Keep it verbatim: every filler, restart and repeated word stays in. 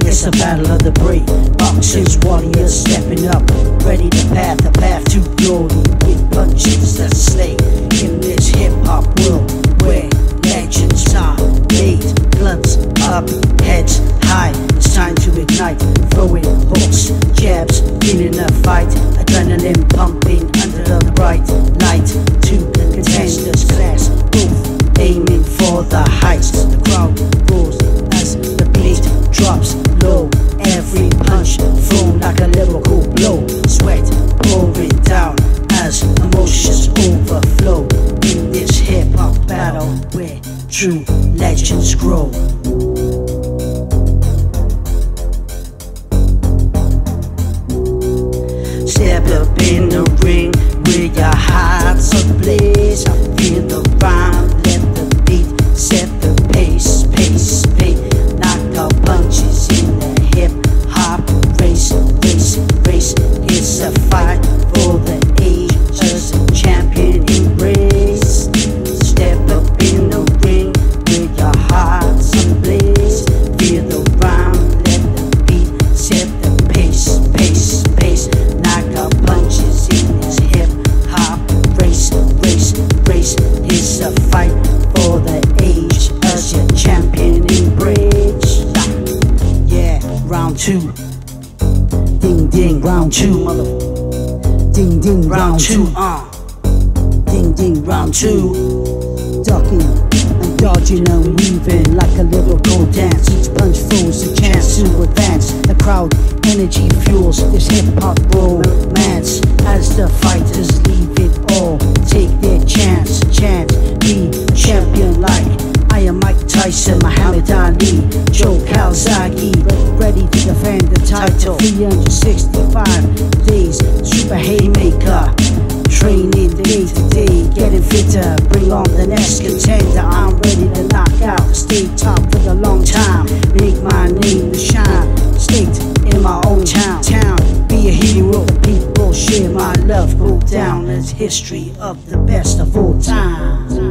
It's a battle of the brave, boxers, warriors stepping up, ready to path the path to glory with punches that slay. In this hip-hop world where legends are made, gloves up, heads high, it's time to ignite, throwing hooks, jabs, in a fight, adrenaline pumping under the bright light. Two contenders clash, both aiming for the heights. The crowd roars as the beat drops low, every punch thrown like a lyrical blow. Sweat pouring down as emotions overflow in this hip-hop battle where true legends grow. Step up in the ring with your hearts ablaze. I feel the rhyme, let the beat set the pace, pace, pace. Knock out punches in the hip hop race, race, race. It's a fight for the age as a champion embrace. Step up in the ring with your hearts ablaze. Feel the rhyme, let the beat set the pace, pace, pace. Knock out punches in this hip hop race, race, race. It's a fight for the age as your champion embrace. Yeah, round two. Ding ding, round two, mother. Ding ding, round two. Uh. Ding ding, round two. Ducking and dodging and weaving like a lyrical dance. Each punch throws a chance to advance. The crowd energy fuels this hip-hop romance as the fighters leave it all, take their chance, chance, be champion like I am Mike Tyson, Muhammad Ali, Joe Calzaghe, ready to defend the title. three hundred sixty-five days, super haymaker, training day to day, getting fitter, bring on the next contender. I'm ready to knock out, stay top for the long time, make my name to shine, state in my own town, town. Be a hero, the people share my love, go down as history of the best of all time.